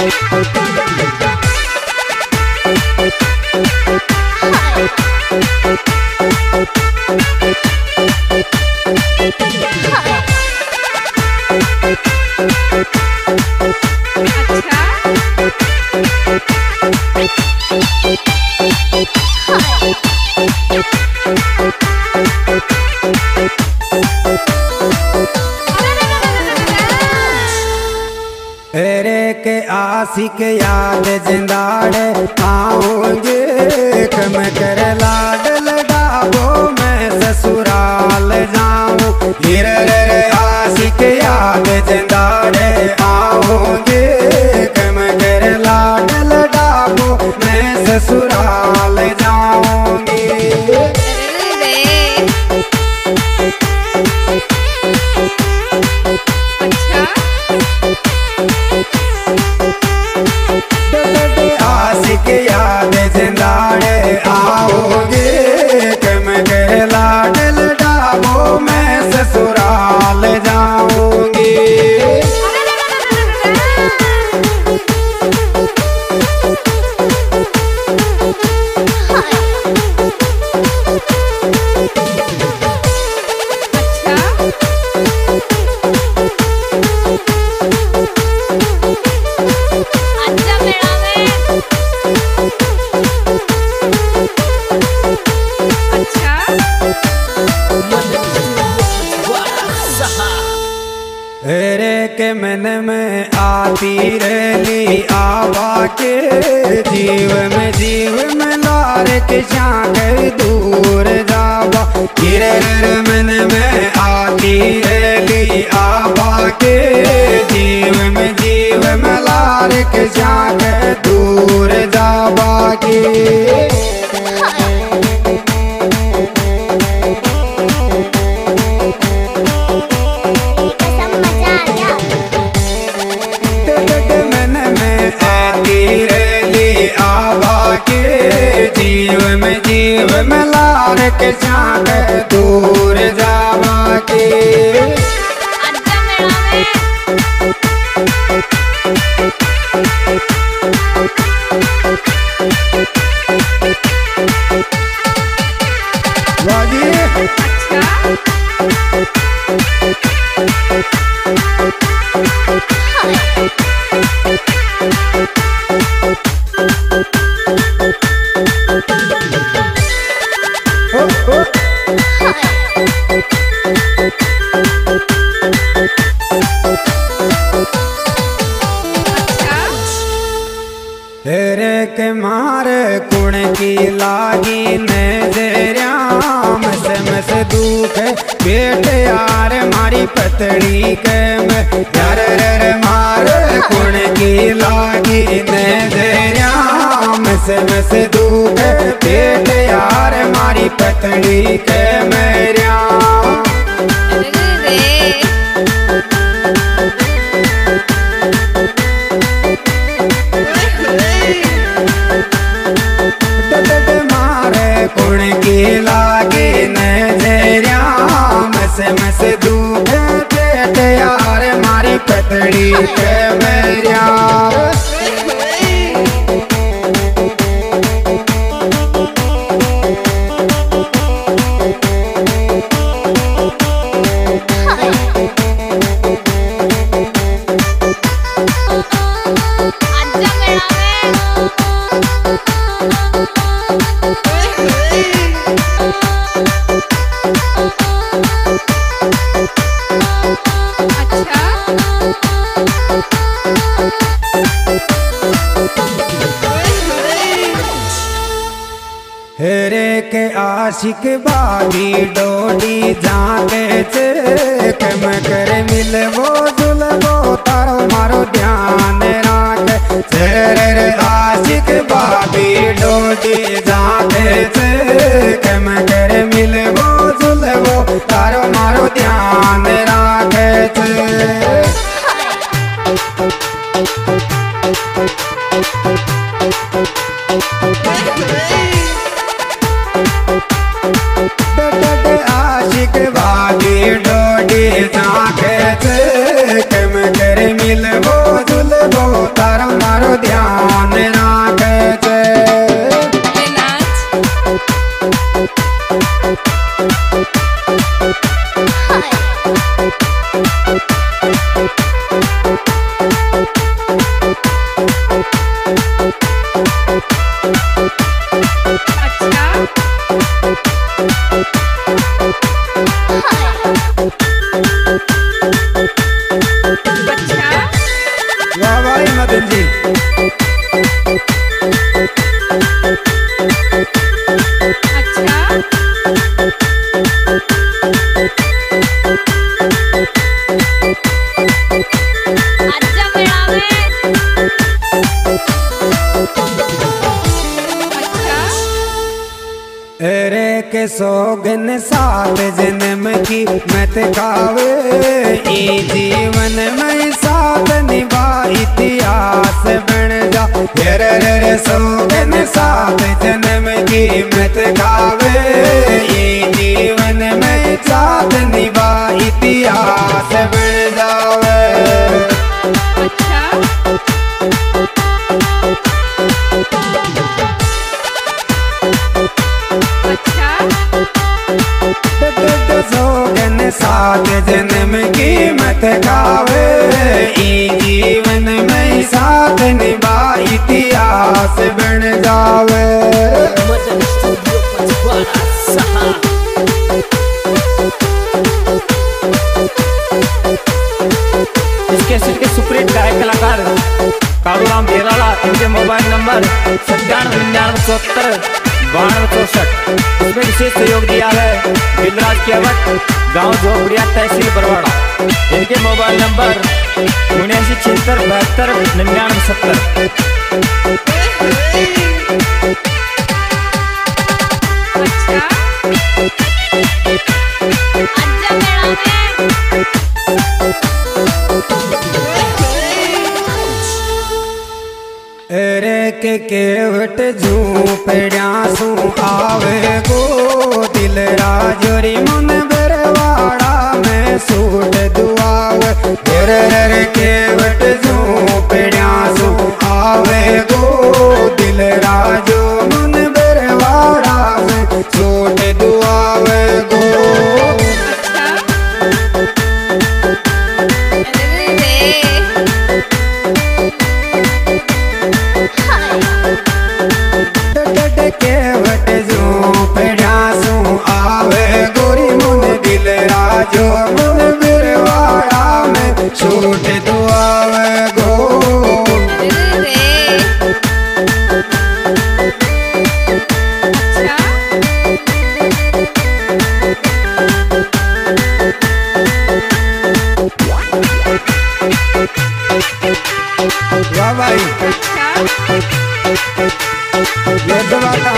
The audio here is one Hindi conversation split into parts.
तेरे के आशिक याद जिंदाड़े आऊंगे कम कर लाड लगाबो मैं ससुराल जाऊं। गिर आशिक याद जिंदाड़े आऊंगे कम कर लाड लगाबो मैं ससुराल जाऊंगी। आशिक याद जिंदाड़े आओगे कम कर लाड लगाबो मैं ससुराल जाऊंगी। तेरे के मन में आती रली आवा के जीव में लार के शांग दूर जावा। गिर मन में आती रली आवा के जीव में लार के शांग दूर जावा के। जीव में लार के शांग दूर जावा के। तेरे के मारे कुण की लागी नजरियाम से दुख बेटे यार मारी पतड़ी के मैं यार मारे कुण की लागी नजरियाम से दुख बेटे यार मारी पतड़ी के मेरिया। कुण की लागे नजरियाम से दूध पेट यार मारी पतड़ी के मेरिया। हेरे के आशिक बागी डोडी जाके चे कम कर मिलवो जुलवो तारो मारो ध्यान राख। तेरे आशिक बागी डोडी जाके चे कम कर मिलवो जुलवो तारो मारो ध्यान राख। आशिक बागी डोडी जाके कम कर मिलवो जुलवो तारो मारो अर्जुन जी। अच्छा आजा मेला में। अच्छा अरे के सोगन सात जन्म की मत खावे, ई जीवन में साथ निभा इतिहास बन जा। रे सोगन सात जन्म की मत खावे, ई जीवन में साथ निभा इतिहास बन जावे। अच्छा सोगन सात जन्म की मत खावे, ई जीवन में साथ निभा इतिहास बन जावे। इसके सिर के सुपरहिट गायक कलाकार कालूराम बेराला, इनके मोबाइल नंबर 9799749264। इसमें विशेष सहयोग दिया है बिलराज केवट, गांव झोपड़िया, तहसील बरवाड़ा। इनके मोबाइल नंबर 7976729970। अच्छा आजा मेला में। रे के केवट झूपड़िया सू आवे गो, दिल राजोरी मन बरवाड़ा में सूट दुआवे। रे केवट झूपड़िया सू आवे गो, दिल राजो मन बरवाड़ा में सूट दुआवे गो। केवट झूपड़िया सू आवे गोरी मुन, दिल राजो मन बिरवाड़ा में छूट दुआवे गो। वाह भाई ये दबाता।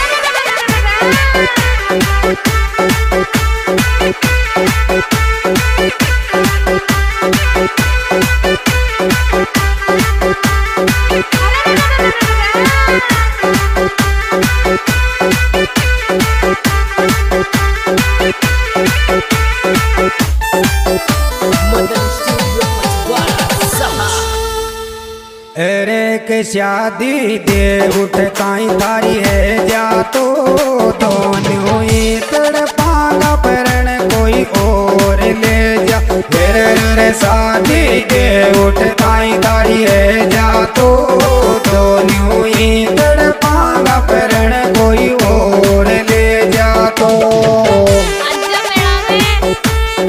अरे के शादी दे उठ काई तारी है जा, तो दोनों ही तड़पागा परण कोई और ले जा। रे शादी दे उठ काई तारी है जा, तो दोनों ही तड़पागा परण कोई और ले जा। तो आजा मेला में।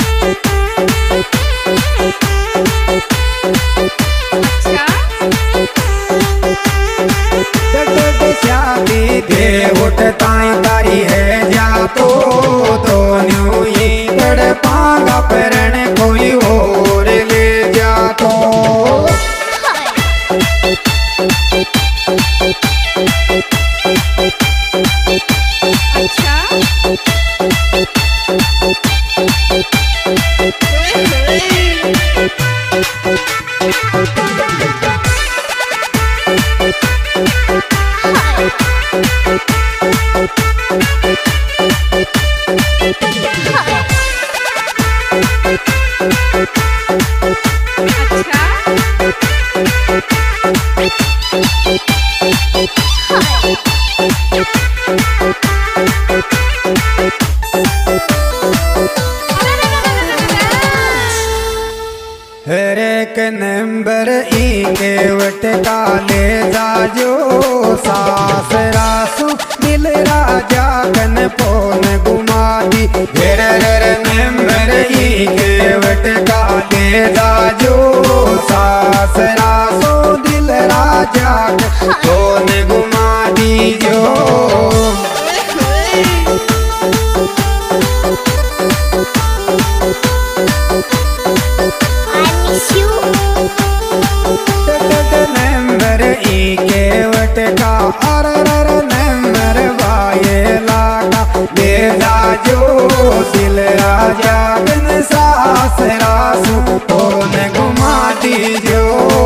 शादी दे उठ ताई तारी है जा, तो दोनों ही तड़पागा परण कोई और ले जा। तो अच्छा हर एक नंबर ई केवट काले जाजो, सास रासु दिल राजा कन पोन गुमा दी। हर नंबर ई केवट काले जाजो, सास रासु दिल जाग तो ने घुमा दीजो। नंबर ई के वटका अर नंबर वाये लाटा ले जाजो दिल राजा बिन सास रासू तो ने घुमा दीजो।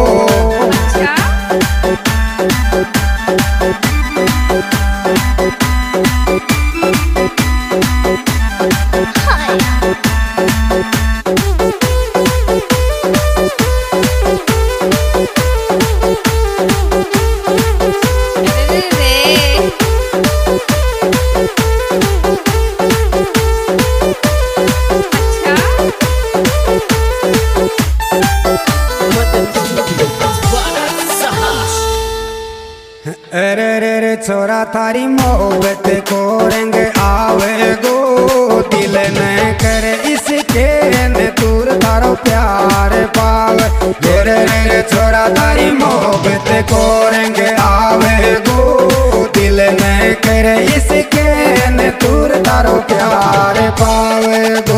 अरे रे रे छोरा थारी मोहब्बत को रंग आवे गो दिल न कर इसके न दूर तारो प्यार पावे। रे रे छोरा थारी मोहब्बत को रंग आवे गो दिल न कर इसके न दूर तारो प्यार पावे गो।